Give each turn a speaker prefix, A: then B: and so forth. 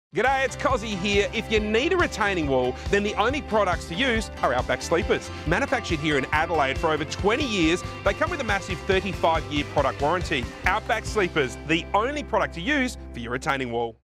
A: G'day, it's Cozzy here. If you need a retaining wall, then the only products to use are Outback Sleepers. Manufactured here in Adelaide for over 20 years, they come with a massive 35-year product warranty. Outback Sleepers, the only product to use for your retaining wall.